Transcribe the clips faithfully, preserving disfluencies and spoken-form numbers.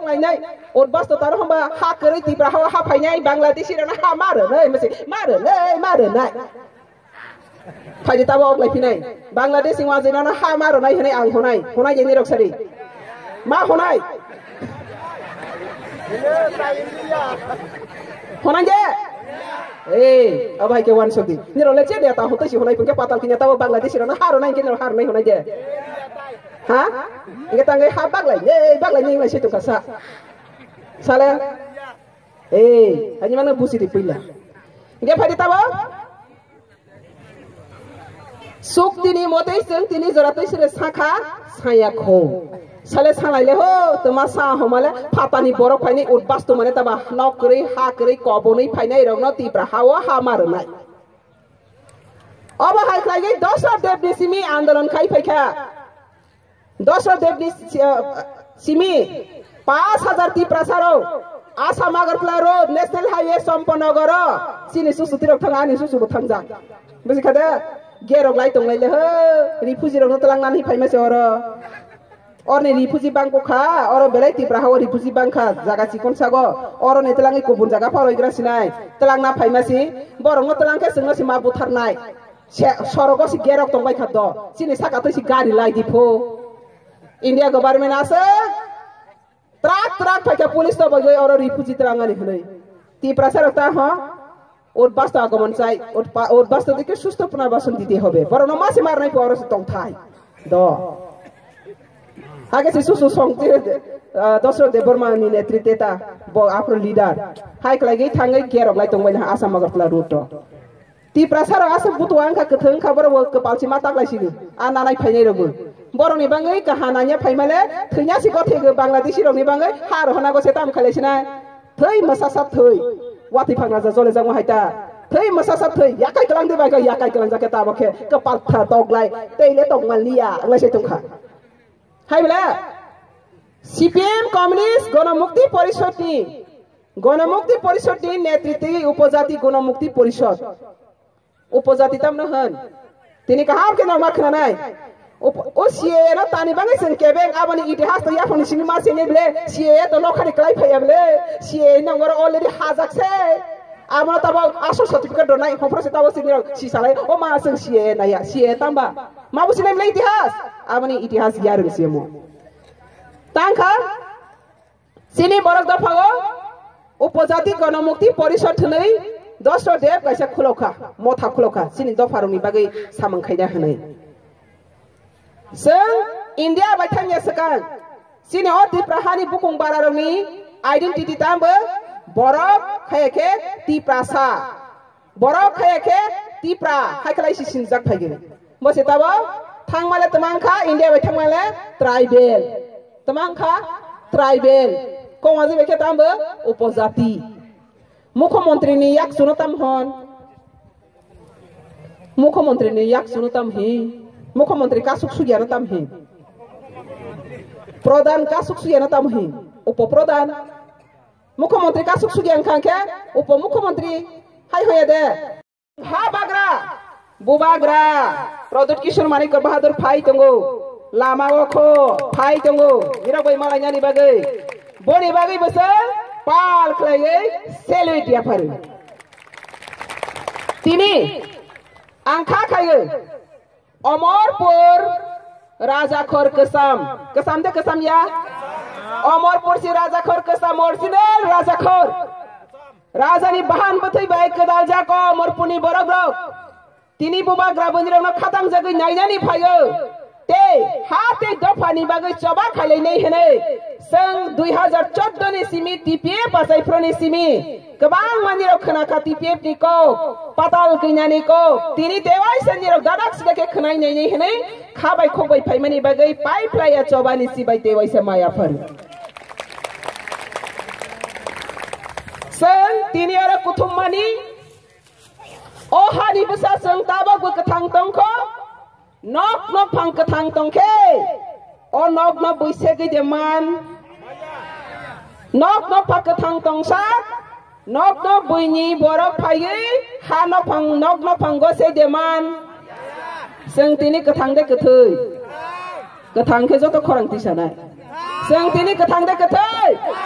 लाइनाय और बस तो तारो हमबा हा करे तिब्रा हा हा फाइनाय बांग्लादेशी रना हा मारो नै मसे मारो नै मारो नाय फाइदे ताबो अगलाय फिनाय बांग्लादेशी वा जेना हा मारो नाय हनै आं होनाय होनाय जेनि रक्सारि मा होनाय होनाय जे ए अब भाई के वन सोदी निरो लेचे देता होते सी होनाय पंके पाताल किnya ताबो बांग्लादेशी रना हारो नाय के हारो नाय होनाय जे ha ingat tangai habak lah ye bak lah ni masih tu kasa salah eh hanya mana busi di pila ingat pada tahu suk tini motai seng tini zoratai sere sakha saya kho salah salah le ho temasa homala patani borok paini utbas tu mana taba nok keri ha keri kobonai paini rong no tibra hawa hamar nai अब हाल लगे दोसर देव सिमी आंदोलन खाई फैखा दोसर देव सिमी पाँच हजार ती प्रसारो Assam Agartala road national highway सम्पन्न गर सिनि सुसुति रक थांगा नि सुसुबो थांजा बुजिखादो गेरक लाई तंलाय ले हो रिफुजि रक तलांनानै फैमा सेवर और ने रिफुजि बांको खा और बेलाय ती प्राहा रिफुजि बांखा जागा सिकोन सागो और ने तलांगि गुबुन जागा फारयग्रा सिनाय तलांना फैमासि बरंग तलांके जोंनो सिमा बुथारनाय सरगो सि गेरक तंबाय खाद सिनि साकातै सि गारि लाई दिफो इंडिया गवर्नमेंट आसे ट्राक ट्राक फैका पुलिस तो बगे और रिफुजी तलांगानि हनै ती प्रसारता ह और बास्त आगमन चाइ और और बास्त दिके सुस्थ पुनर्वासन दिते होबे बरनो मासे मारनाय पर तंग थाय द आगे से सुसु संगति दसरो देबरमानि नेतृत्वता ब आफ्नो लिडर हाइक लागि थाङै गेरक लाई तंबाय आसाम आगरतला रुट ती प्रसार आसाम बुतवां का कथं खबर वो कपालसि मा तागलायसिनि आ नानाय फायनाय रगु बरनि बाङै काहानाnya फायमाले थैनासि गथेगो बांलादेशी रनि बाङै हार होनागो सेताम खालेसिना थै मसासा थै वाति फांना जा जले जांगो हायता थै मसासा थै याकाय कलां दे बागा याकाय कलां जाके ताबखे कपाल था तगलाय तैले तगमालिया लायसे तंखा हायबला सीपीएम कम्युनिस्ट गणमुक्ति परिषदनि गणमुक्ति परिषदनि नेतृत्व उपजाति गणमुक्ति परिषद उपजाति तमनो होन तिनी कहा के नाम खनानाय ओ सीए न तानी बाङै जों केबें आबानि इतिहास तो याफोनि सिनि मासे नेबले सीए तो लखानि क्लाइ फैयाबले सीए नंगर अलरेडी हाजाकसे आमा तब आसो सर्टिफिकेट दनाय हफ्रसे ताव सिनि सिसालाय ओ मा जों सीए नाया सीए तांबा मा बुसि नेबले इतिहास आबानि इतिहास यार सिमो तांखा सिनि बरक दफागो उपजाति गणमुक्ति परिषद नै दसरो देव कैसे खुलौखा मथा खुलौखा सिनि दफारनि बागै सामंखायना हनै जों इंडिया बायथांया सकान सिनि अति प्राहानि बुकुं बारारनि आइडेंटिटी तांबो बरक खायके तिप्रासा बरक खायके तिप्रा हायखलायसि सिनजाक फायगोन मसे ताबो थांमाले तमांखा इंडिया बायथांमाले ट्राइबेल तमांखा ट्राइबेल कोमाजि बेखे तांबो उपजाति मुख्यमंत्री नि याक सुनतम हन मुख्यमंत्री नि याक सुनतम ही मुख्यमंत्री का सुख सुगियान तम ही प्रधान का सुख सुगियान तम ही उप प्रधान मुख्यमंत्री का सुख सुगियान खांखे उप मुख्यमंत्री हाय होया दे हा बाग्रा बुबाग्रा प्रदुत किशोर मानिक बहादुर फाइ तंगो लामा ओखो फाइ तंगो निराबै मालायनानि बागै बनि बागै बोसोर पाल खलायै सेलुइट याफार तिनी आंखा खायो अमरपुर राजाखोर कसम कसम दे कसम या अमरपुर से राजाखोर कसम ओरिजिनल राजाखोर राजानि बाहान बथै बाय कदाल जाको अमरपुरनि बरग्रक तिनी बुबा ग्राबनिरनो खातां जगै नायनानि फायो ते हाते दफानि बागै चबा खालायनै हनै जों दुई हजार चौदह नि सिमी टीपीएफ आसायफ्रनि सिमी गोबां मानिराव खोनाखा टीपीएफ नि को पाताल गैनानि को तिनि देवाय सनिराव दादाक सिदाके खोनायनै हनै खाबाय खबाय फायमानि बागै पाइप्लाया चबानि सिबाय देवाय से मायाफोर जों तिनि आरो कुथुममानि ओ हानि बसा जों ताबाबो गोथां दंखो नक नक फां गोथां दंखे ओ नक नक बैसे गैदेमान नक नक फा गोथां दंसा नक नक बैनि बरफ फायै हा नक फां नक नक फां गसे देमान जों दिनै गोथां दे गोथै गोथांखे जत खरांथि सानाय जों दिनै गोथां दे गोथै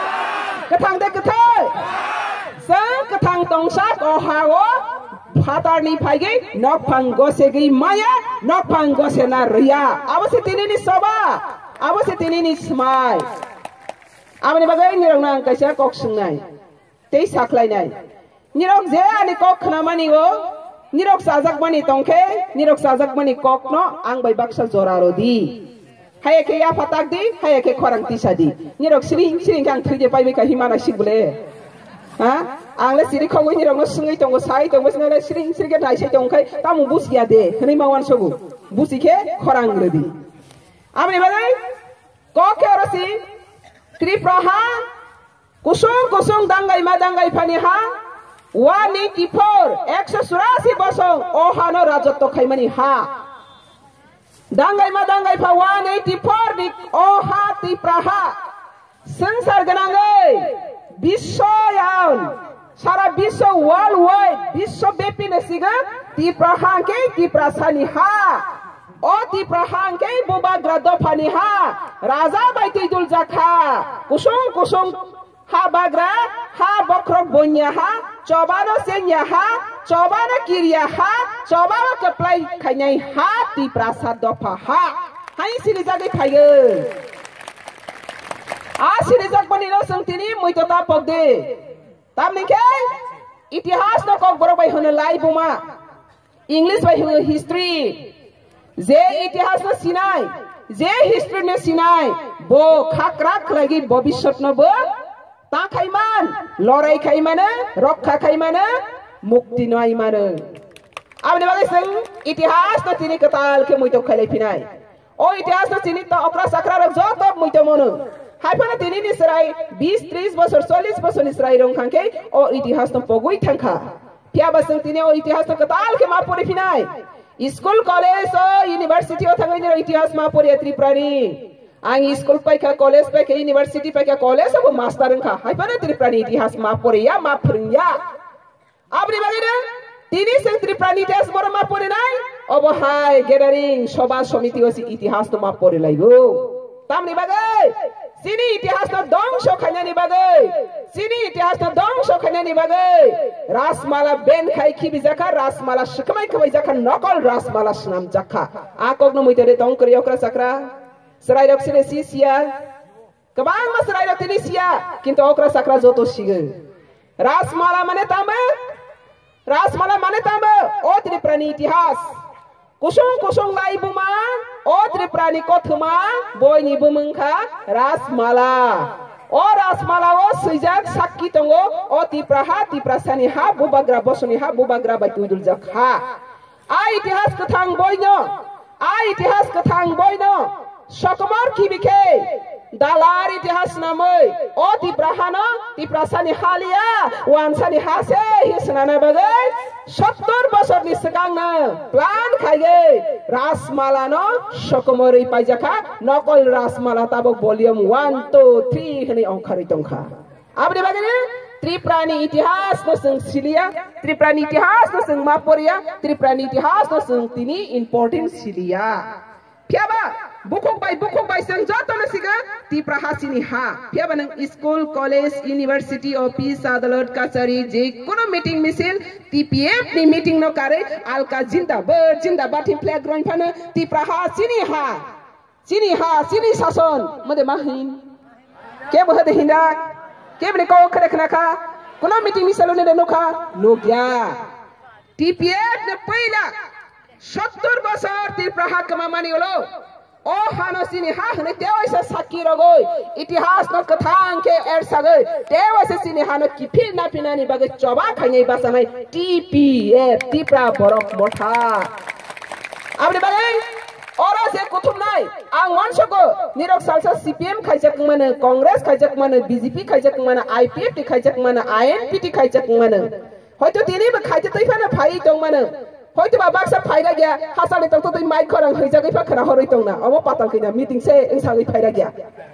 ohago fatar ni phaigai nokphang gosegi maya nokphang gosena riya abose tinini soba abose tinini smai amani bagai nirong nang kaisa kok sungnai tei saklai nai nirok je ani kok khnamani go nirok sajak mani tongke nirok sajak mani kok no ang bai baksa joraro di haye ke ya fatak di haye ke khorang tisadi nirok siring siring kang thuje pai ka himana sigbule ha angla siri khogoi nirok no sungai tongo sai tongo snala siring siring ke nai sai tongkai tamu busia de hni mawan sogu busike khorang redi amni bagai kok ke rasi tripraha kusung kusung dangai ma dangai pani ha one eighty-four ekso surasi bosong ohano rajotto khaimani ha dangai ma dangai pa one eighty-four ni oha tipraha sangsar ganangai biswayan sara biswa worldwide biswa bepine siga tipraha ke tiprasani ha o tipraha ke boba grado pani ha raja baiti dul jakha kusung kusung ha bagra ha bokrok bonya ha cobano senya ha cobano kiria ha cobano keplai khanyai ha ti prasad dopa ha hai sirijak ni phaigo a sirijak bani no sangtini muito ta pogde tamni ke itihas no kok borok bai hono lai buma english bai hono history je itihas no sinai je history no sinai bo khakrak lagi bobishyot no bo ta khaiman lorai khaimana rokha khaimana mukti noi mana amne bagai sang itihas no tini katal ke muito khalai pinai o itihas no tini ta okra sakra rak joto muito mono haipana tini ni serai twenty thirty bosor forty bosor ni serai rong khangke o itihas no pogoi thangkha pia basang tini o itihas no katal ke ma pore pinai school college o university o thangai ni itihas ma pore triprani ang school paika college paika university paika college abo master angka hai pana triprani itihas ma pore ya ma phring ya abri bagina tini seng triprani itihas bor ma pore nai abo hai gathering sabha samiti osi itihas to ma pore laibo tamni bagai sini itihas to dongso khanyani bagai sini itihas to dongso khanyani bagai rasmala ben khai khibi jaka rasmala shikmai khamai jaka nokol rasmala snam jaka akok no muitere tong kri okra sakra serai rok sire sia kabang mas serai rok tini sia kinto okra sakra joto sige rasmala mane tamba rasmala mane tamba o triprani itihas kusung kusung lai buma o triprani kothuma boy ni bumangkha rasmala o rasmala o sujak sakki tongo o tipraha tiprasani ha bubagra bosoni ha bubagra baitudul jakha a itihas kathang boy no a itihas kathang boy no Sokomor kibike dalar itihas namoi o tiprahana tiprasani halia wansani hase hisnana bagai seventy bosor ni sekang na plan khaige rasmala no sokomori paijaka nokol rasmala tabok volume one two three hni ongkhari tongkha abri bagini triprani itihas no sung silia triprani itihas no sung maporia triprani itihas no sung tini important silia Piaba, bukuk bay bukuk bay sang joto na siga tipraha sini ha. Piaba nang school, college, university, office, adalat, kasari, je kono meeting misil T P F ni meeting no kare alka jinda ber jinda bati playground pana tipraha sini ha. Sini ha, sini sason made mahin. Ke bahade hinda, ke bne ko khare khna kha. Kono meeting misalo ne no kha logya. T P F ne paila seventy bosor tipraha kamamani olo o hanosini ha hne tewaisa sakki rogoi itihas no kathang ke er sagoi tewaisa sini hano kipil na pinani bagai choba khangai basanai T P F tipra borok motha abri bagai ora se kuthum nai ang wansoko nirok salsa C P M khaijak mana congress khaijak mana B J P khaijak mana I P F T khaijak mana I N P T khaijak mana hoito tini ba khaijak tai phana phai tong mana hoito ba baksa phaira gya hasale tong to mic khorang haijagai pha khara horoi tong na amo patal kina meeting se engsagai phaira gya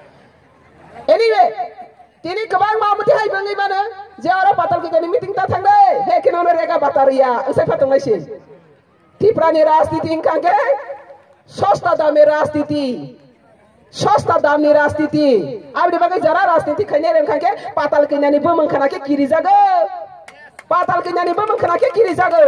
anyway tini kabang ma muti hai bangai mana je ora patal kina meeting ta thang dai he kino na rega bataria engsa pha tong lai tiprani rajniti ingkangke sosta dame rajniti sosta dame rajniti abdi bagai jara rajniti khane rengkangke patal kina ni bumang khana ke kiri jaga पाताल किनानि बो मंखनाके गिरि जागो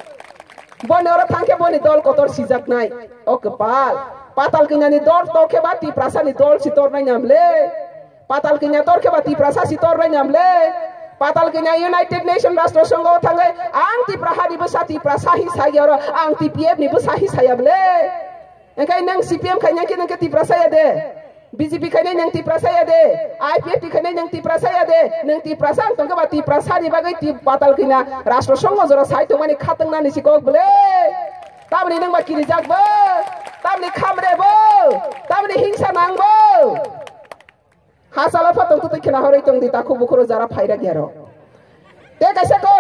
बने और थांके बने दल कोतर सिजाक नाय ओ कपाल पाताल किनानि दर तोके बा ती प्रासानि दल सितर नाय नामले पाताल किना तोर के बा ती प्रासा सितर नाय नामले पाताल किना यूनाइटेड नेशन राष्ट्र संघ थांगे आं ती प्राहानि बो साति प्रासाहि साय और आं टी पी एफ नि बो साहि सायाबले एंखाय नों सी पी एम खायना के नोंके ती प्रासाया दे बीजेपी खायनाय नों ती प्रासाया दे आई पी एफ टी खायनाय नों ती प्रासाया दे नों ती प्रासा आं तंगे बा ती प्रासानि बागै ती पाताल किना राष्ट्र संघ जरा साइतो माने खातंना नि सिको बले ताबनि नों बा किरि जागबो ताबनि खामरेबो ताबनि हिंसा नांबो हासाला फतों तो तखना हरै तंग दिता को बुखरो जरा फायरा गेरो ते कैसे को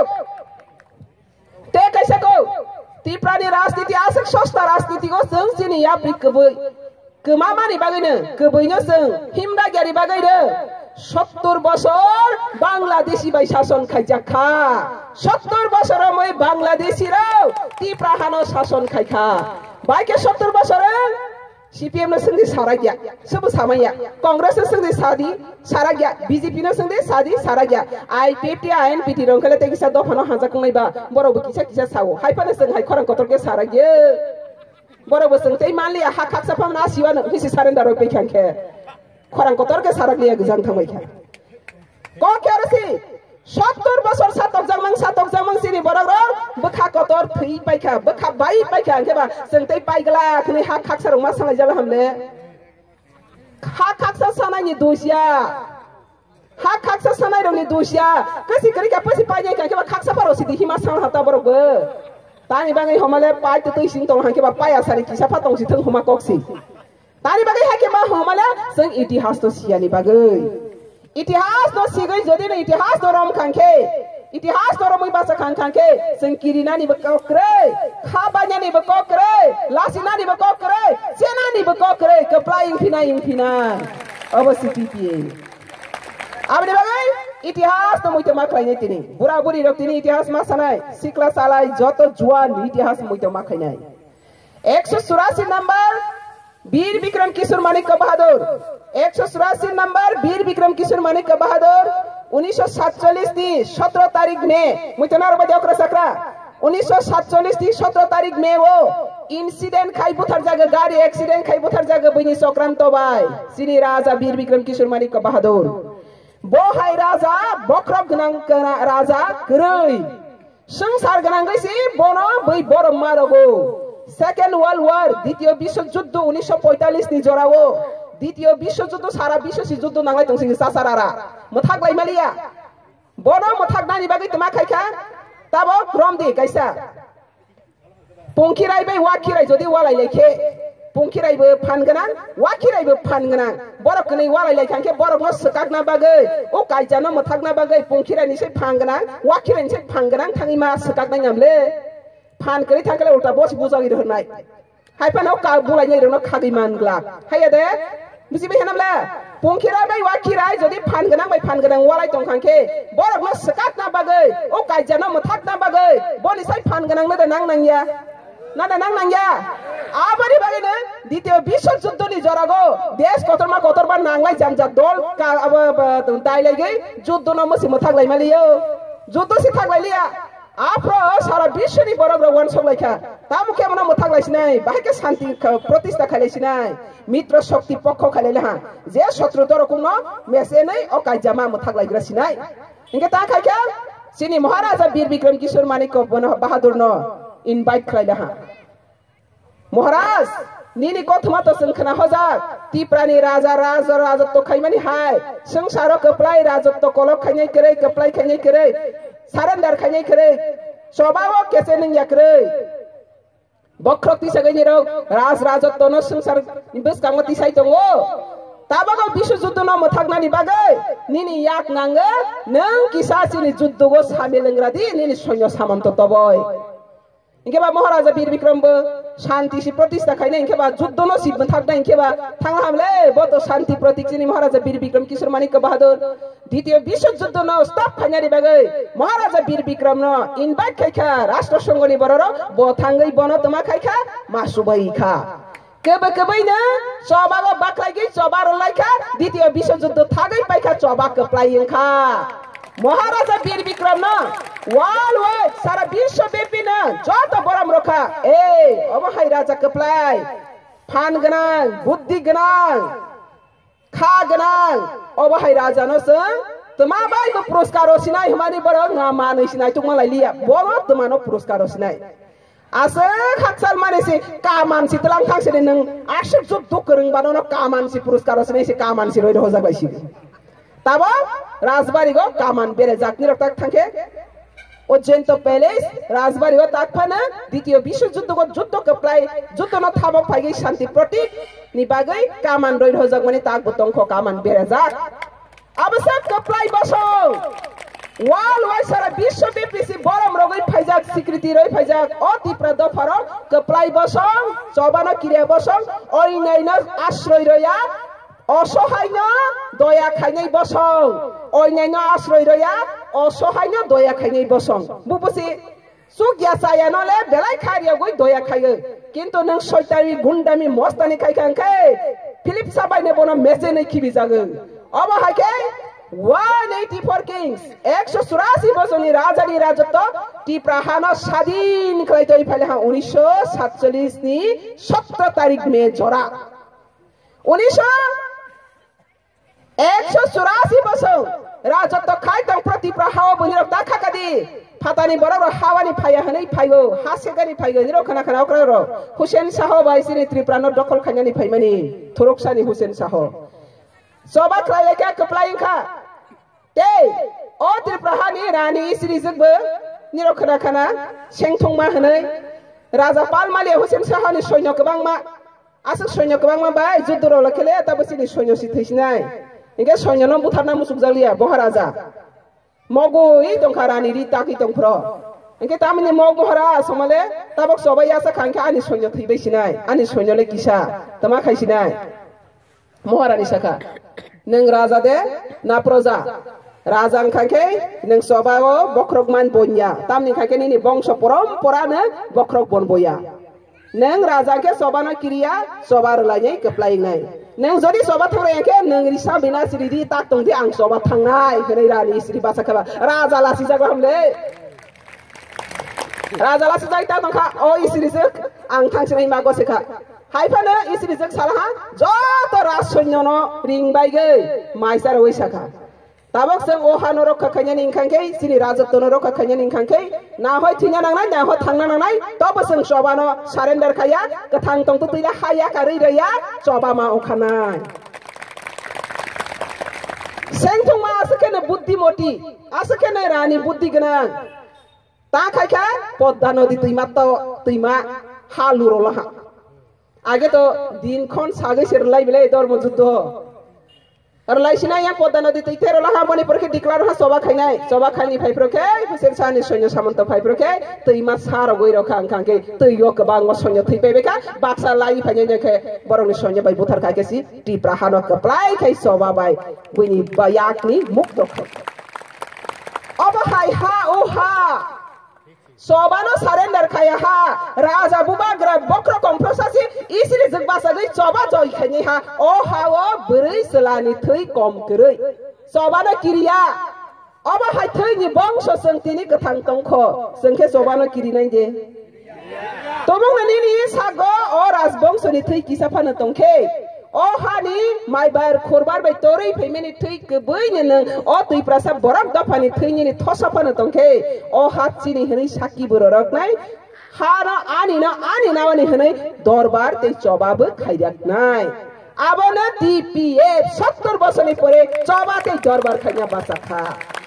ते कैसे को ती प्राणी राजनीति आसक सस्ता राजनीति को जों सिनि या बिकबै गोमामानि बागैनो गोबैनो जों हिमदागियारि बागैनो सत्तर बছর बांग्लादेशी बाय शासन खायजाखा सत्तर बছর मै बांग्लादेशी राव ती प्राहानो शासन खायखा बायके सत्तर बছর सी पी एम ने संदि सारा गया सब सामाया कांग्रेस ने संदि सादी सारा गया बीजेपी ने संदि सादी सारा गया I P T I N P T रंगले ते किसा दफानो हाजाखंनाय बा बरोबो किसा किसा सावो हायफाने जों हाय खरं कतरके सारा गया बरोबो जों ते मानलिया हा खाकसा फामना सिवानो हिसि सारेन्डार पैखांखे खरं कतरके सारा गया गजां थांबायखा को केरसि सत्तर बছর सातक जामं सातक जामं सिनि बरग बखा कतर थै पाइखा बखा बाइ पाइखा केबा जों तै पाइगला खनै हा खाकसा मा सांगाय जाला हमले हा खाकसा सानायनि दोसिया हा खाकसा सानाय रंनि दोसिया कसी करि का पसि पाइनाय का केबा खाकसा पारो सिदि हिमा सांग हाता बरगबो तानि बागै हमले पाइ तै सिं तंग हा केबा पाया सारि किसा फातंग सि थं हुमा कक्सि तानि बागै हा केबा हमले जों इतिहास तो सियानि बागै इतिहास तो सिगै जदि न इतिहास तो रम खांखे इतिहास तो रमै बासा खां खांखे जों किरिनानि बकक्रे खाबानानि बकक्रे लासिनानि बकक्रे सेनानि बकक्रे कप्लाइं फिना इंफिना अबसि टीपीए आबनि बागै इतिहास तो मइतो माखायनाय तिनि बुरा बुरि रक तिनि इतिहास मा सानाय सिक्ला सालाय जत जुवान इतिहास मइतो माखायनाय एक सौ चौरासी नंबर वीर विक्रम किशोर माणिक्य बहादुर एक सौ चौरासी नंबर वीर विक्रम किशोर माणिक्य बहादुर उन्नीस सौ सैंतालीस की सत्रह तारीख में मुझे बजे ओकरा सकरा उन्नीस सौ सैंतालीस की सत्रह तारीख में वो इंसिडेंट खाई बुथर जागे गाड़ी एक्सीडेंट खाई बुथर जागे बनी संक्रांत बाय श्री राजा वीर विक्रम किशोर माणिक्य बहादुर बो हाय राजा बख्रब गनां राजा गरै संसार गनां गैसि बनो बै बर मारगो सेकेंड वर्ल्ड वार द्वितीय विश्व युद्ध उन्नीस सौ पैंतालीस नि जरावो द्वितीय विश्व युद्ध सारा विश्व सि युद्ध नांलाय दंसि सासारारा मथाक लाइमालिया बनो मथाक नानि बागै तमा खायखा ताबो क्रमदि कैसा पंखिरायबै वाखिराय जदि वालाय लेखे पंखिरायबो फानगोनां वाखिरायबो फानगोनां बरकनै वालाय लेखांके बरकनो सकाकना बागै ओ कायजानो मथाकना बागै पंखिरायनिसै फानगोनां वाखिरायनिसै फानगोनां थाङि मा सकाकनाय नामले फान करि थांकले उल्टा बस बुजागि रहनाय हायफानाव का बुलायनाय रनो खागै मानग्ला हाया दे बुजिबाय हेनामला पंखिराय बाय वाखिराय जदि फानगोनां बाय फानगोनां वालाय दंखांखे बरकनो सकाकना बागै ओ कायजानो मथाकना बागै बनिसाय फानगोनां न नां नांया ना नां नांया आबारि बागैनो द्वितीय विश्व युद्धनि जरागो देश कतरमा कतरबा नांलाय जामजा दल का अब दाइलायगै युद्धनो मसि मथागलायमालियो युद्ध सि थागलायलिया आफ्रो सारा विश्वनि बरग रवान सबलायखा तामुखे मना मथागलायसिनाय बाहायके शान्ति प्रतिष्ठा खालायसिनाय मित्र शक्ति पक्ष खालायलेहा जे शत्रु दरकुनो मेसेनै अकायजामा मथागलायग्रासिनाय इंगे ता खायखा सिनि महाराजा वीर विक्रम किशोर माणिक्य बहादुर न इनभाइट खालायलेहा महाराज निनि कथमा तो संखना हजाक ती प्राणी राजा राजा राजत्व खायमानि हाय संसार कप्लाय राजत्व कलक खायनाय करे कप्लाय खायनाय करे सारेन्डार खायनाय करे स्वभाव केसे नों याकरे बख्रक्ति सगैनि रग राज राजत्व न संसार बिस्कांग तिसाय दङो ताबागो विश्व युद्ध न मथागनानि बागै निनि याक नांगो नों किसासिनि युद्धगो सामेलंग्रादि निनि सैन्य सामन्त तबय इंकेबा महाराजा वीर विक्रमबो शांति सि प्रतिष्ठा खायने इंकेबा युद्ध न सिब थागना इंकेबा थांगा हमले बतो शांति प्रतीक सिनि महाराजा वीर विक्रम किशोर माणिक्य बहादुर द्वितीय विश्व युद्ध न स्टॉप खायनानि बागै महाराजा वीर विक्रम न इनभाइट खायखा राष्ट्र संघनि बरर बो थांगै बन तमा खायखा मासुबै खा केबे केबैनो चबागो बाख्लायगै चबार लायखा द्वितीय विश्व युद्ध थागै पाइखा चबा कप्लायखा महाराजा वीर विक्रम ना वर्ल्ड वाइड सारा विश्व व्यापी ना जत बरम रखा ए अब हाय राजा कपलाय फान गनां बुद्धि गनां खा गनां अब हाय राजा न सं तमा बाय को पुरस्कार सिनाय हमारी बरो ना मानै सिनाय तुम मलाई लिया बोलो तमानो पुरस्कार सिनाय आसे खाकसाल माने से का मानसि तलां थांसे नों आसुक जुक दुक रों बानो का मानसि पुरस्कार सिनाय से का मानसि रोय हो जाबाय सि ताबो राजबारी गो कामान बेरे जाकनि रक्ताक थांके अजेंतो पैलेस राजबारी गो ताकफाना द्वितीय विश्व युद्ध गो युद्ध कप्लाय युद्ध न थाबो फाइगै शान्ति प्रतीक नि बागै कामान रोय हो जाक माने ताक बतंखो कामान बेरे जाक अबसक कप्लाय बसो वाल वाइ सारा विश्व व्यापी बरम रोगै फाइजाक स्वीकृति रोय फाइजाक अति प्रद फरो कप्लाय बसो चबाना किरिया बसो ओइनाइना आश्रय रोया असहायनो दया खायनै बसं अयनायनो आश्रय रोया असहायनो दया खायनै बसं बुबुसि सुगिया सायानले बेलाय खारिया गय दया खायो किन्तु नों सयतारि गुन्डामि मस्तानि खायखांखै फिलिप साबायने बनो मेसे नै खिबि जागोन अब हायके one eighty-four किंग्स एक सौ चौरासी बसंनि राजानि राजत्व टिप्राहानो स्वाधीन खालायतै फाइलेहा उन्नीस सौ सैंतालीस नि सत्रह तारिख मे जरा उन्नीस सौ एक सौ चौरासी बसं राजत्व खायतं प्रतिप्राहाव बलिरक दाखा कदी फातानि बरबर हावानि फाया हनै फाइगो हासेगानि फाइगो निरो खना खना अक्रारो हुसेन शाह बाइसिनि त्रिप्रानो दखल खायनानि फाइमानि थुरुकसानि हुसेन शाह सोबा खायलेका कप्लायखा ते ओ त्रिप्राहानि रानी श्रीजगबो निरो खना खना सेंथंमा हनै राजा पालमाले हुसेन शाहनि सैन्य गोबांमा आसो सैन्य गोबांमा बाय जुद्धरो लखेले ताबसिनि सैन्य सिथैसिनाय इनके सैन्य न बुथारना मुसुक जालिया महाराजा मगुई दंखा रानी रि ताकि दंफ्र इनके तामिनि मगुहरा समले ताबक सबाय आसा खांखे आनि सैन्य थैबैसिनाय आनि सैन्यले किसा तमा खायसिनाय महारानी साखा नों राजा दे ना प्रजा राजा खांखे नों सबाओ बख्रकमान बन्या तामनि खांखे नि बंश परम्परानो बख्रक बनबया नों राजा के सबानो किरिया सबार लायनै कप्लायनाय नों जदि सभा थांनायके नों रिसा बिना सिरिदि ताक तंदि आं सभा थांनाय हनै रानी श्री बासाखा राजा लासि जागो हमले राजा लासि जाय ता दंखा ओ इसिरिजो आं थांसिनाय मागसेखा हायफानो इसिरिजो सालाहा जत राज सैन्य न रिंबायगै माइसार वैसाखा ताबक जों ओहानो रखा खायनानि इंखांखे सिनि राजत्वनो रखा खायनानि इंखांखे ना होय थिना नांनाय ना होय थांना नांनाय तब जों सबानो सारेन्डार खाया गथां तंतु तैला हाया कारै रैया सबा मा अखानाय सेंथुमा आसकेने बुद्धिमती आसकेने रानी बुद्धि गोनां ता खायखा पद्मा नदी दैमा तो दैमा हालुरलाहा आगे तो दिन खन सागै सेरलाय बिलाय धर्म युद्ध और लाइसिना या पद्मा नदी तैथेर लाहा मणिपुर के डिक्लार हा सभा खायनाय सभा खायनि फाइप्रके हुसेन शाहनि सैन्य सामन्त फाइप्रके तैमा सार गय रखा आंखांके तैयो गोबां सैन्य थैबायबेका बाक्सा लाई फायनायके बरंनि सैन्य बाय बुथार खायकेसि टिप्राहानो कप्लाय खाय सभा बाय बुइनि बायाकनि मुक्त अब हाय हा ओ हा सबानो सारेन्डार खाया हा राजा बुबाग्रा बक्र कमप्रसासि इसिरि जगबासागै सबा जय खायनि हा ओ हाओ बोरै सलानि थै कम करै सबानो किरिया अब हाय थैनि बंश संतिनि गथां तंख संखे सबानो किरिनाय दे तबंगनि नि सागो ओ राजबंशनि थै किसाफानो तंखे ओ हानि माइबार खरबार बाय तोरै फैमेनि थै गबैनि नों ओ तै प्रासा बरक दफानि थैनि थसाफानो तंखे ओ हातसिनि हनै साखि बररकनाय हाना आनि न आनि नावनि हनै दरबार तै चबाबो खाइराकनाय आबनो टीपीएफ सत्तर बसरनि परे चबा तै दरबार खाइना बासाखा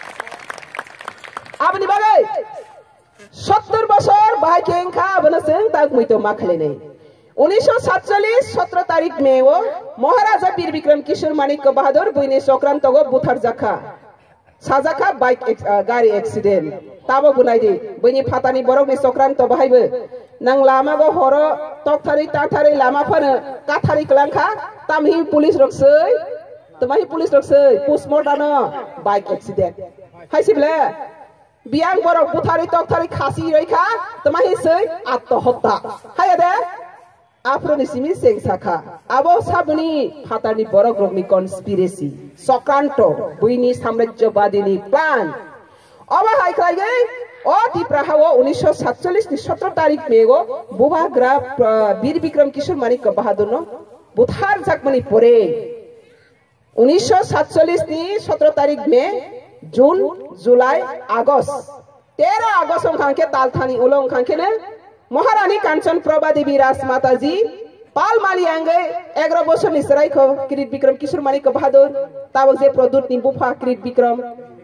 आबनि बागै सत्तर बसर बाय केंखा आबनो जों ताक मैतो मा खालायनाय उन्नीस सौ सैंतालीस सत्रह तारीख में वो महाराजा वीर विक्रम किशोर माणिक्य बहादुर बुइनि संक्रांत गो बुथार जाखा साजाखा बाइक गाड़ी एक्सीडेंट ताबो बुनायदि बुइनि फातानि बरकनि संक्रांत बाहायबो नang lama go horo tok thari ta thari lama phane ka thari klangkha tamhi police roksei tamahi police roksei postmortem bike accident hai sible biang borok buthari tok thari khasi roikha tamahi sei attohotya hai ade Afro simi sing saka abo sabuni hatani borok rokni conspiracy sokranto buini samrajyabadini plan अब हाय खाइगे ओ तिप्रा हावो उन्नीस सौ सैंतालीस की सत्रह तारीख में गो बुबा ग्राफ वीर विक्रम किशोर मानिक बहादुर नो बुथार जाकमनी पोरे उन्नीस सौ सैंतालीस की सत्रह तारीख में जून जुलाई अगस्त तेरह अगस्त में खांके तालथानी उलों खांके ने महारानी कांचन प्रभा देवी राजमाता जी पाल माली आंगे एग्रो बोसो निसराई को किरीट विक्रम किशोर मानिक बहादुर तावक जे प्रदूत नी बुफा किरीट विक्रम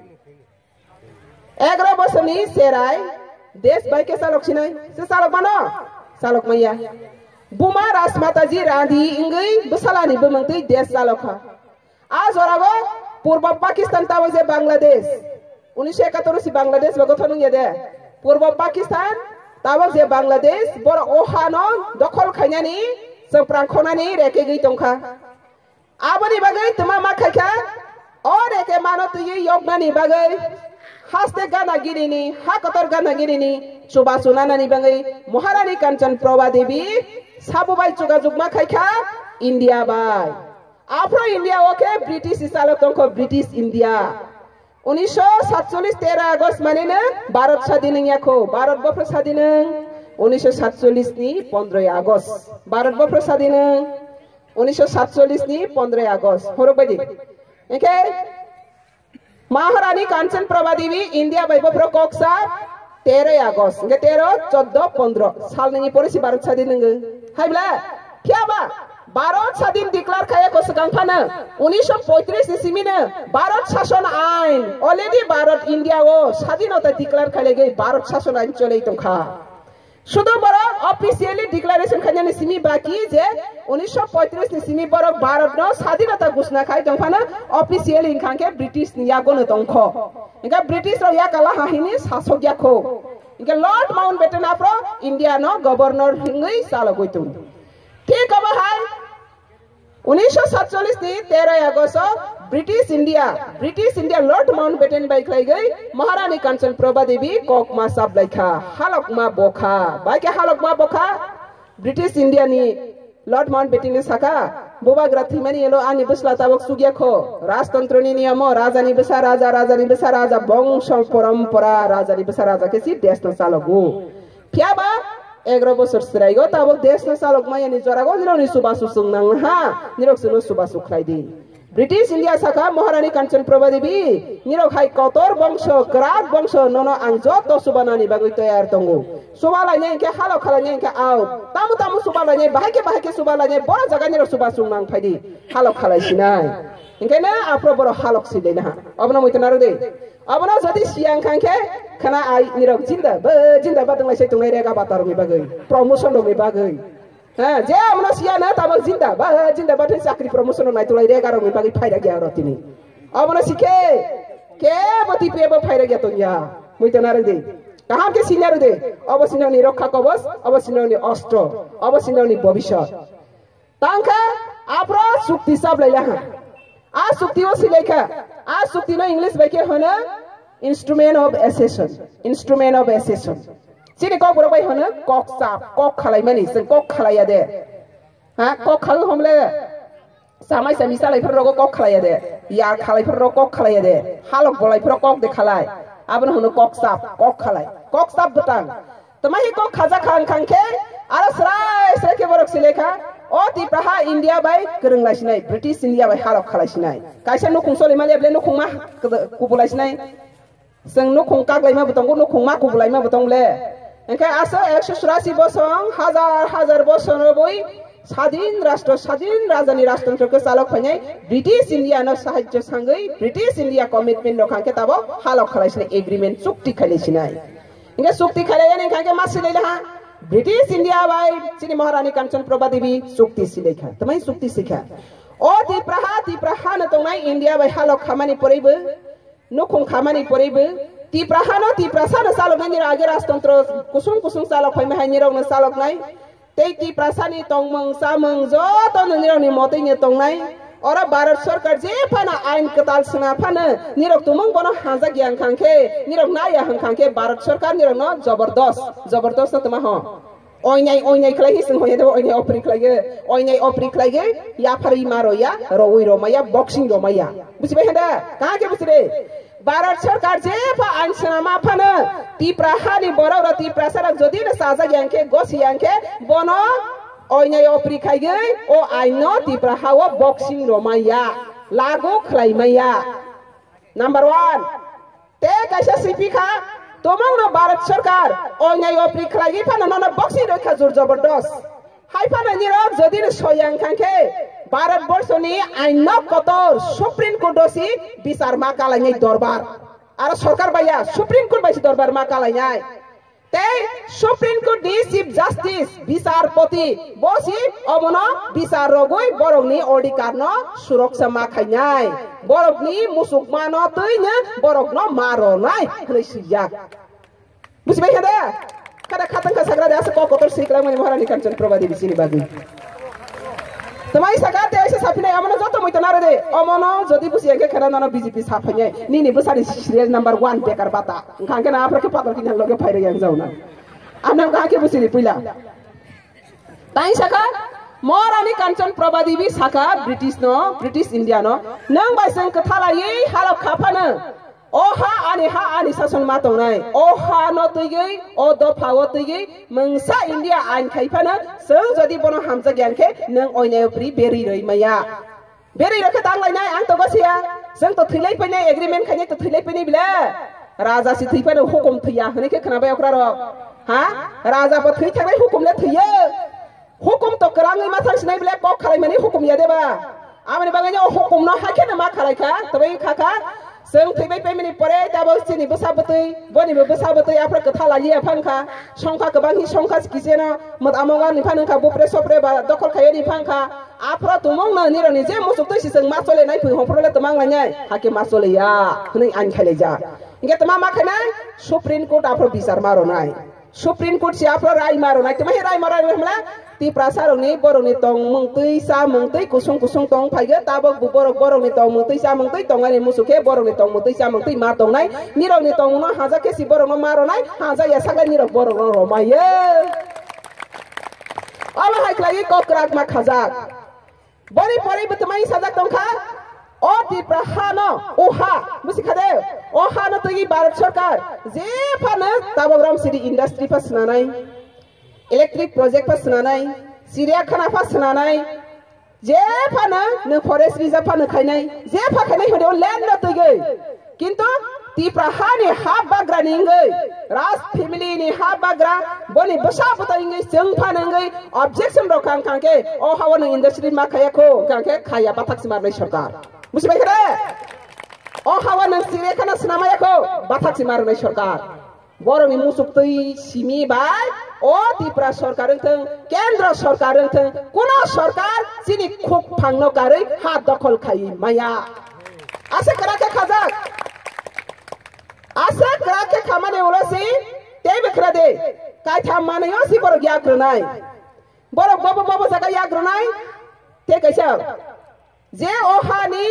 एग्रो बोसो नी सेराय देश भाई के सालोक छिनाई से सालोक बनो सालोक मैया बुमा राजमाता जी राधी इंगई बसलानी बमंगती देश सालोक हा आज औरगो पूर्व पाकिस्तान तावक जे बांग्लादेश उन्नीस सौ इकहत्तर से बांग्लादेश बगोथनु यदे पूर्व पाकिस्तान तावक जे बांग्लादेश बर ओहानो दखल खायनानि जों प्रांखनानि रेके गई तंखा आबनि बागै तमा मा खायखा ओ रेके मानो तुय योगनानि बागै हास्ते गानागिरिनि हाकतर गानागिरिनि सुबा सुनानानि बागै महारानी कांचन प्रभा देवी साबुबाई चुगा जुगमा खायखा इंडिया बाय आफ्रो इंडिया ओके ब्रिटिश इसालो तंखो ब्रिटिश इंडिया उन्नीस सौ सैंतालीस तेरह अगस्त माने ने भारत स्वाधीन याखो भारत बफ्र स्वाधीन उन्नीस सौ सैंतालीस नी पंद्रह अगस्त भारत बफ्र स्वाधीन उन्नीस सौ सैंतालीस नी पंद्रह अगस्त होरो बायदि एके महारानी कांचन प्रभा देवी इंडिया बाय बफ्र कोक्सा तेरह अगस्त ने तेरह चौदह पंद्रह साल नंगी पोरिसि भारत स्वाधीन नंग हायब्ला क्याबा भारत स्वाधीन डिक्लेयर खाया को सकांफाना उन्नीस सौ पैंतीस ईस्वी में भारत शासन आइन ऑलरेडी भारत इंडिया वो स्वाधीनता डिक्लेयर खाले गई भारत शासन आइन चले तो खा शुद्ध बरो ऑफिशियली डिक्लेरेशन खाने ने सिमी बाकी जे उन्नीस सौ पैंतीस ईस्वी बरो भारत नो स्वाधीनता घोषणा खाई तो फाना ऑफिशियली इनखां के ब्रिटिश निया को न तो खो इनका ब्रिटिश रो या कला हाहिनी शासक या खो इनका लॉर्ड माउंटबेटन आपरो इंडिया नो गवर्नर हिंगई साल गोइतु ठीक अब हाय उन्नीस सौ सैंतालीस नी तेरह अगस्त British India British India Lord Mountbatten बाइक लाई गई महारानी कांचन प्रभा देवी कोक मा सब लाइखा हालक मा बोखा बाइक हालक मा बोखा ब्रिटिश इंडिया नी लॉर्ड माउंटबेटन ने सका बोबा ग्रथी मनी एलो आनी बसला ताबक सुगिया खो राजतंत्र नी नियम राजानी बसा राजा राजानी बसा राजा वंश परंपरा राजानी बसा राजा के सी देश न सालगु फ्याबा एग्रो बोसोर सिराइगो ताबक देश न सालक माया नि जरागो निरो नि सुबासु सुंगनां हा निरो सुनो सुबासु खलाइदि ब्रिटिश इंडिया साखा महारानी कांचन प्रभा देवी निरो खाइ कतर वंश ग्राक वंश ननो आं जत सुबानानि बागै तयार दंगो सुबालायने के हालो खालायने के आउ तामु तामु सुबालायने बाहायके बाहायके सुबालायने बर जागा निरो सुबासु नां फाइदि हालो खालायसिनाय इनखायनो आफ्रो बर हालक सिलेना अबनो मैतनारो दे अबनो जदि सियां खांखे खाना आई निरक जिंदा बे जिंदा बादंलाय से तुंगाय रेगा बातार नि बागै प्रमोशन दं नि बागै हां जे अमनो सिया ना ताबक जिंदा बा जिंदा बाथै चाकरी प्रमोशन नाय तुलाय रेगा रं नि बागै फायदा गया रतिनि अबनो सिखे के बति पेबो फायदा गया तो या मैतनारो दे कहां के सिनारो दे अवसिनो नि रक्षा कवच अवसिनो नि अस्त्र अवसिनो नि भविष्य तांखा आफ्रो सुक्ति सब लैला आ सुक्ति ओ सिलेखा आ सुक्ति न इंग्लिश बाइके होना instrument of accession instrument of accession सिने कक बरो बाय होना कक साप कक खालाय मानि जों कक खालाया दे हा कक खाल हमले सामाय सामिसा लाइफोर रगो कक खालाया दे या खालायफोर रगो कक खालाया दे हालक बलायफोर कक दे खालाय आबन होनो कक साप कक खालाय कक साप बटां तमाहि कक खाजा खां खांखे आरो स्राय स्राय के बरक सिलेखा ओ तिप्राहा इंडिया बाय गोरोंलायसिनाय ब्रिटिश इंडिया बाय हालक खालायसिनाय कायसा नखुं सलेमा लेबले नखुं मा कुबुलायसिनाय जों नखुं कागलायमा बतंगो नखुं मा कुबुलायमा बतंगले एंखाय आसो एक सौ चौरासी बोसोर हजार हजार बोसोर बय स्वाधीन राष्ट्र स्वाधीन राजानि राजतंत्र को चालक फैनाय ब्रिटिश इंडिया न साहाय्य सांगै ब्रिटिश इंडिया कमिटमेंट नखांके ताबो हालक खालायसिनाय एग्रीमेंट चुक्ति खालायसिनाय इंगा चुक्ति खालायने एंखांके मा सिलायला ब्रिटिश इंडिया बाय चिनी महारानी कांचन प्रभा देवी सुक्ति सिलेखा तमाय सुक्ति सिखा ओ तिप्राहा तिप्राहा न तंनाय इंडिया बाय हालक खामानि परेबो नखुं खामानि परेबो तिप्राहा न तिप्रासा न सालक नाय आगे राजतंत्र कुसुम कुसुम सालक फैमा हाय निराव न सालक नाय तै तिप्रासानि तंमंग सामंग जत न निरावनि मतैनि तंनाय और भारत सरकार जे फाना आइन कताल सना फाना निरक तुमंग बनो हाजा गियान खांखे निरक नाया हंखांखे भारत सरकार निरक न जबरदस्त जबरदस्त तमा हो ओइनाय ओइनाय खलाय हिसं होय दे ओइनाय ऑफरिंग खलाय ओइनाय ऑफरिंग खलाय या फारि मारो या रवै रमाया बॉक्सिंग रमाया बुझिबाय हदा का के बुझरे भारत सरकार जे फा आइन सनामा फानो तिप्रा हानि बराव र तिप्रा सारा जदि न साजा यांके गोस यांके बनो ओइनाय अप्रि खाइगै ओ आइनो तिप्रा हावा बक्सिंग रोमाया लागु खलाइमाया नंबर वन ते कैसा सिपिखा तोमंग न भारत सरकार ओइनाय अप्रि खलाइगै फानो न बक्सिंग रखा जोर जबरदस्त हाइ फानो निरक जदि न सोयां खांके भारत बर्षनि आइन कतर सुप्रीम कोर्ट दोसी बिचार मा कालाइनाय दरबार आरो सरकार बाया सुप्रीम कोर्ट बायसि दरबार मा कालाइनाय ते सुप्रीम कोर्ट नि चीफ जस्टिस बिचारपति बसि अमनो बिचार रगै बरकनि अधिकार न सुरक्षा मा खाइनाय बरकनि मुसुक मानो तैनो बरकनो मारनाय हनै Siya बुझिबाय हेदे kada khatang ka sagra dasa ko kotor sikra mani maharani kanchan probadi bisini bagi tamai sagate aise sapine amana joto moi tanare de omono jodi busi enke khana nana bjp sapanye ni ni busari serial number one bekar bata khangke na apra ke patar kinan loge phaire yang jauna amna ka ke busini puila tai saka maharani kanchan probadi bi saka british no british india no nang bai sang kathala ye halo khapana ओहा आनि हा आनि सासन मातौनाय ओहा न तैगै ओ दफाव तैगै मंसा India आइन खाइफाना जों जदि बनो हामजा गियानखे नों ओइनाय फ्रि बेरि रैमाया बेरि रखे तांलायनाय आं तो गसिया जों तो थैलाय फैनाय एग्रीमेंट खायनाय तो थैलाय फैनाय बिला राजा सि थैफानो हुकुम थैया हनेखे खोनाबाय अक्रा र हा राजा ब थै थांनाय हुकुमले थैयो हुकुम तो कराङै मा थांसिनाय बिला क खालायमानि हुकुम या देबा आमनि बागैनो हुकुम न हाखे न मा खालायखा तबै खाखा जों थैबाय फैमानि परे दाबो सिनि बसाबतै बनिबो बसाबतै आफ्रा कथा लालिया फांखा संखा गोबां हि संखा किसेना मत आमगा नि फानखा बुप्रे सप्रे बा दखल खायो नि फांखा आफ्रा तुमंग न निरनि जे मुसुक तै सिसं मा चले नाय फै हफ्रले तमां लायनाय हाके मा चले या हनै आइन खाले जा इंगे तमा मा खानाय सुप्रीम कोर्ट आफ्रा बिचार मारो नाय सुप्रीम कोर्ट से आफ्रा राय मारो नाय तमा हे राय मारो हमला ती प्रासारनि बरनि तंग मंगतै सा मंगतै कुसुं कुसुं तंग फाइगे ताबक बरक बरनि तंग मंगतै सा मंगतै तंगानि मुसुके बरनि तंग मंगतै सा मंगतै मा तंगनाय निरनि तंग न हाजा केसि बरक मारनाय हाजा या सागला निरक बरक रमायो अब हाइक्लागि कक्राक मा खाजाक बरि परि बतमाइ साजाक तंखा ओ ती प्रहान ओहा मुसिखादे ओहा न तगि भारत सरकार जे फानो ताबग्राम सिटी इंडस्ट्री फसनानाय इलेक्ट्रिक प्रोजेक्ट फसनानाय सिरिया खाना फसनानाय जे फानो न फरेस्ट रिजर्व फानो खायनाय जे फाखायनाय होदो लैंड न तगै किंतु ती प्रहानि हा बाग्रा निंगै राज फैमिली नि हा बाग्रा बनि बसा बताइंगै जों फानंगै ऑब्जेक्शन रखां कांके ओ हावन इंडस्ट्री मा खायाखो कांके खाया बाथाक्स मारनाय सरकार बुझबाय खरे ओ हावन सिरिया खाना सनामायाखो बाथाक्स मारनाय सरकार बरनि मुसुक्तै सिमी बाय ओ त्रिपुरा सरकार केंद्र सरकार कुन सरकार सिनि खुक फांनो कारै हा दखल खाइ माया आसे कराके खाजाक आसे कराके खामाने उलसि ते बखरा दे काय था मानयो सि बर याग्रनाय बर बब बब जागा याग्रनाय ते कैसा जे ओहानि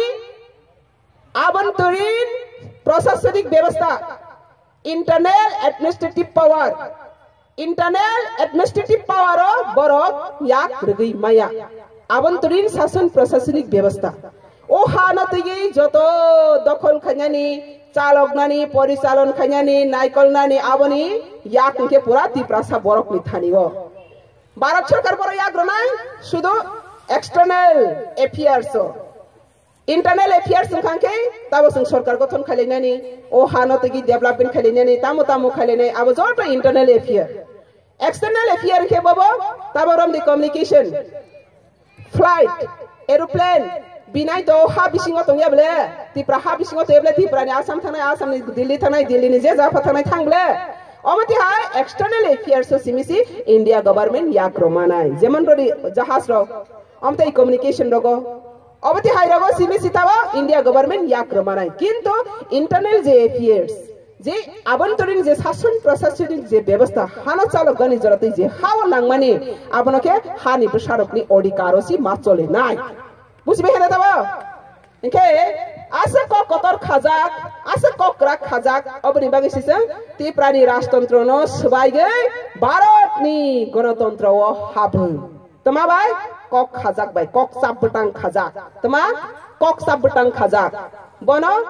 आबंतरीन प्रशासनिक व्यवस्था internal administrative power internal administrative power बरक याक रगै माया आबंतरीन शासन प्रशासनिक व्यवस्था ओ हाना तगि जतो दखल खान्यानि चालकनानि परिचालन खान्यानि नायकलनानि आबनि याक के पूरा तिप्रासा बरक नि थानिगो भारत सरकार बर याक रनाय सुदु एक्सटर्नल अफेयर्स इंटरनल अफेयर्स खांके ताबो जों सरकार गठन खालायनानि ओ हानो तगि डेभलपमेंट खालायनानि तामो तामो खालायनाय आबो जत इंटरनल अफेयर एक्सटर्नल अफेयर के बबो ताबो रम दि कम्युनिकेशन फ्लाइट एरोप्लेन बिनाय तो हा बिसिङाव तंया बले तिप्रा हा बिसिङाव तयबले तिप्रानि आसाम थानाय आसामनि दिल्ली थानाय दिल्लीनि जे जाफा थानाय थांबले अमति हाय एक्सटर्नल अफेयर्स सिमिसि इंडिया गवर्नमेंट याक रमानाय जेमन रदि जहाज रो अमते कम्युनिकेशन रगो अबति हाय रगो सिमिसि तावा इंडिया गवर्नमेंट याक रमानाय किंतु इंटरनल जे अफेयर्स जे आबंतरीन जे शासन प्रशासनिक जे व्यवस्था हाना चालक गनि जरतै जे हाव नांगमानि आबनके हानि प्रसारकनि अधिकारसि माचले नाय बुझिबे हेना तावा इनके आसे को कतर खाजाक आसे को क्राक खाजाक अबनि बागै सिसं ती प्राणी राजतन्त्र न सबाइगै भारतनि गणतन्त्रव हाबो तमा बाय कक खाजाक बाय कक साबटां खाजाक तमा कक साबटां खाजाक बनो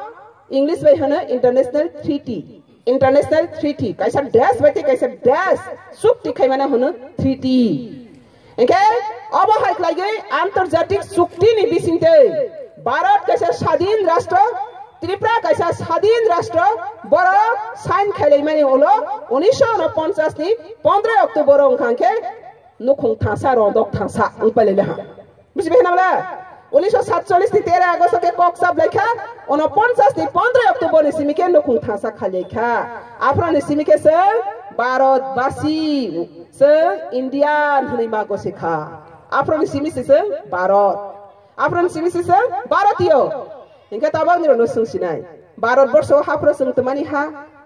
इंग्लिश बाय होनो इंटरनेशनल ट्रीटी इंटरनेशनल ट्रीटी कैसा डैश बायते कैसा डैश सुक्ति खायमाना होनो ट्रीटी इनके अब हाइक्लाइगे आंतरजातिक सुक्ति नि बिसिंते भारत कैसा स्वाधीन राष्ट्र त्रिपुरा कैसा स्वाधीन राष्ट्र बड़ा साइन खाइले माने ओलो उन्नीस सौ उनपचास नि पंद्रह अक्टोबर अंखांके नुखुं थासा रंदक थासा उनपालेले हा बुझिबे नामला उन्नीस सौ सैंतालीस नि तेरह अगस्त के कॉक्साब लेखा उनपचास नि पंद्रह अक्टोबर नि सिमिके नुखुं थासा खालेखा आफ्रो नि सिमिके से भारतवासी से इंडियन हनै मागो सेखा आफ्रो नि सिमिसे से भारत आफ्रो नि सिमिसे से भारतीय इनका ताबाग निरो नसुंसिनाय भारत वर्ष हाफ्रो संतमानि हा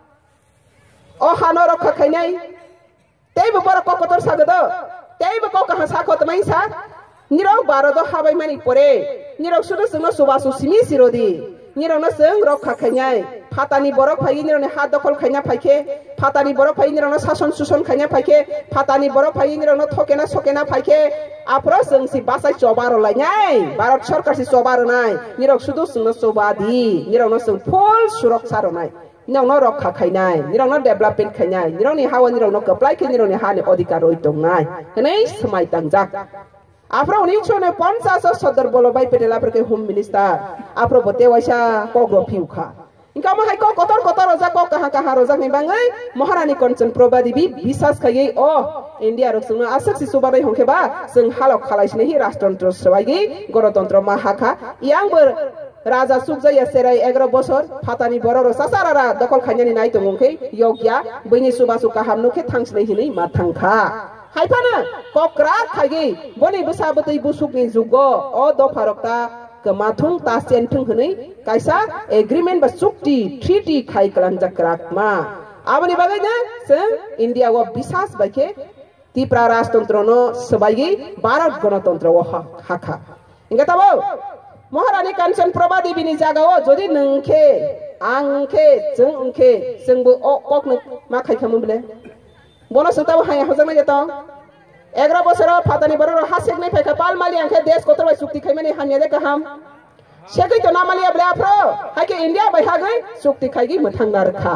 ओ हानो रखा खाइनाय तेबो बर ककतर सागद तेबो कक हा साखत माइसा निरो भारत हाबाय मानि परे निरो सुदो संग सुबासु सिमि सिरोदि निरो न जों रखा खाइनाय फातानि बरक फाइ निरो हात दखल खाइना फाइखे फातानि बरक फाइ निरो शासन सुसन खाइना फाइखे फातानि बरक फाइ निरो थकेना सकेना फाइखे आफ्रो जोंसि बासाय चबारो लायनाय भारत सरकार सि चबारो नाय निरो सुदो संग चबादि निरो न जों फुल सुरक्षा रनाय निरो न रखा खाइनाय निरो न डेभलपमेन्ट खाइनाय निरो नि हावा निरो न कप्लाय के निरो नि हानि अधिकार होय दंनाय हनै समाय तांजाक आफ्रो उन्नीस सौ पचास सदर वल्लभभाई पटेल आपरके होम मिनिस्टर आफ्रो बते वैसा कग्रो फिउखा इनका महाय को कतर कतर रोजा को कहां कहां रोजा नि बांगै महारानी कंचन प्रभा देवी विश्वास खायै अ इंडिया रसुनो आसक सि सुबारै हंखेबा जों हालक खालायसिने हि राष्ट्रतंत्र सबायगि गणतंत्र माहाखा यांबो राजा सुखजाया सेराय एगार बছर फातानि बरर सासारारा दखल खायनानि नाय दंगै योग्या बैनि सुबासु काहाम नुखे थांसनै हिनै मा थांखा हाइफाना कक्रा खायगै बनि बसाबतै बुसुकनि जुग अ दफारकता कमाथुं तासेनथुं हनै कायसा एग्रीमेंट बा सुक्ति ट्रीटी खाय कलांजाक्राकमा आबनि बागैनो जों इंडिया व विश्वास बायखे त्रिपुरा राजतंत्र न सबायगि भारत गणतंत्र व हाखा इंगा ताबो महारानी कांचन प्रभा देवी नि जागाव जदि नोंखे आंखे जोंखे जोंबो अ ककनो मा खायखामोनबले बनो सुताबो हाय हजमा जतो एगार बছर फातानि बरर हासेक नै फायखा पाल माली आंखे देश कोतर बाय सुक्ति खायमानि हानिया दे गाहाम सेकै तो नामालिया ब्ले आफ्रो हायके इंडिया बाय हागै सुक्ति खायगि मथांगार खा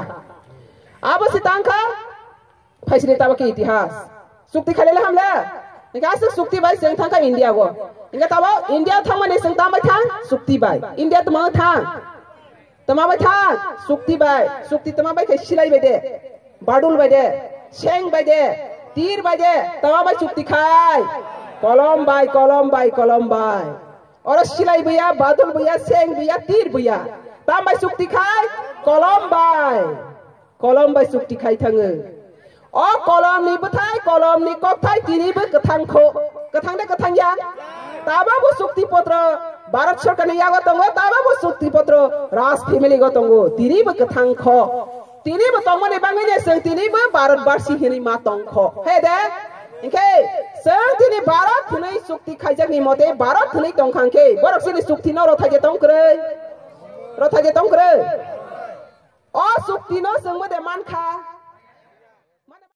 आबो सितांखा फैसले ताबके इतिहास सुक्ति खालेले हमला इनका आसक सुक्ति बाय जों थांखा इंडिया गो इनका ताबो इंडिया थांमाने जों तामाय थां सुक्ति बाय इंडिया तमा थां तमाबाय थां सुक्ति बाय सुक्ति तमाबाय कै सिलाय बाय दे बाडुल बाय दे सेंग बाय दे तीर बाय दे तमाबाय सुक्ति खाय कलम बाय कलम बाय कलम बाय और सिलाई भैया बादल भैया सेंग भैया तीर भैया तामाय सुक्ति खाय कलम बाय कलम बाय सुक्ति खाय थाङो अ कलम नि बथाय कलम नि कथाय तिनिबो कथांखौ कथां दे कथांया ताबाबो सुक्ति पत्र भारत सरकार नि यागो दङ ताबाबो सुक्ति पत्र राज फेमिलि गो दङ तिनिबो कथांखौ तिनिबो तंमने बाङैने जों तिनिबो भारतवासी हिनि मा तंखौ हे दे इनके जों तिनि भारत हुनै सुक्ति खायजाकनि मते भारत हुनै तंखांखे बरकसिनि सुक्ति न रथाजे तंक्रै रथाजे तंक्रै अ सुक्ति न जोंबो दे मानखा